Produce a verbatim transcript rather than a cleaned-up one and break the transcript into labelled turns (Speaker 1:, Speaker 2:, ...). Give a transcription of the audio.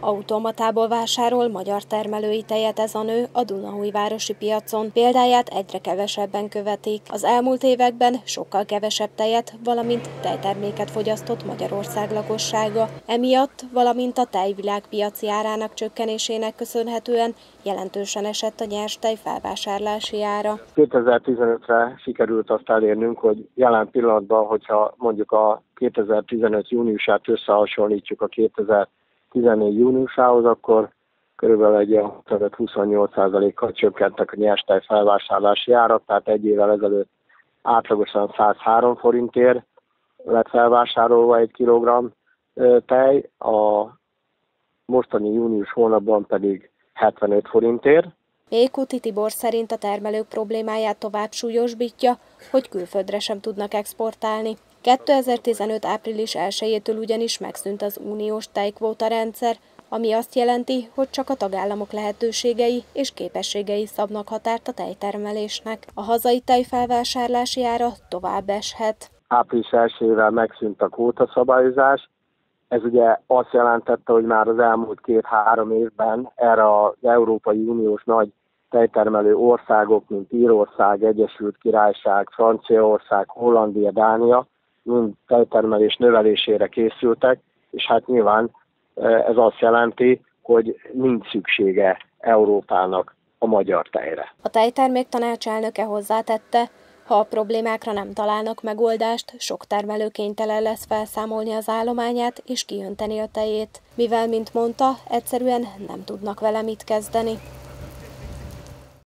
Speaker 1: Automatából vásárol magyar termelői tejet ez a nő a Dunaújvárosi piacon. Példáját egyre kevesebben követik. Az elmúlt években sokkal kevesebb tejet, valamint tejterméket fogyasztott Magyarország lakossága. Emiatt, valamint a tejvilágpiaci árának csökkenésének köszönhetően jelentősen esett a nyerstej felvásárlási ára.
Speaker 2: kétezer-tizenötre sikerült azt elérnünk, hogy jelen pillanatban, hogyha mondjuk a kétezer-tizenöt júniusát összehasonlítjuk a kétezer-tizennégy júniusához, akkor körülbelül egy huszonnyolc százalékkal csökkentek a nyerstej felvásárlási árak, tehát egy évvel ezelőtt átlagosan százhárom forintért lett felvásárolva egy kilogramm tej, a mostani június hónapban pedig hetvenöt forintért.
Speaker 1: Ékúti Tibor szerint a termelők problémáját tovább súlyosbítja, hogy külföldre sem tudnak exportálni. kétezer-tizenöt április elsejétől ugyanis megszűnt az uniós tejkvóta rendszer, ami azt jelenti, hogy csak a tagállamok lehetőségei és képességei szabnak határt a tejtermelésnek. A hazai tejfelvásárlási ára tovább eshet.
Speaker 2: április elsejével megszűnt a kvótaszabályozás. Ez ugye azt jelentette, hogy már az elmúlt két-három évben erre az Európai Uniós nagy tejtermelő országok, mint Írország, Egyesült Királyság, Franciaország, Hollandia, Dánia, mind tejtermelés növelésére készültek, és hát nyilván ez azt jelenti, hogy nincs szüksége Európának a magyar tejre.
Speaker 1: A Tejtermék Tanács elnöke hozzátette, ha a problémákra nem találnak megoldást, sok termelő kénytelen lesz felszámolni az állományát és kiönteni a tejét, mivel, mint mondta, egyszerűen nem tudnak vele mit kezdeni.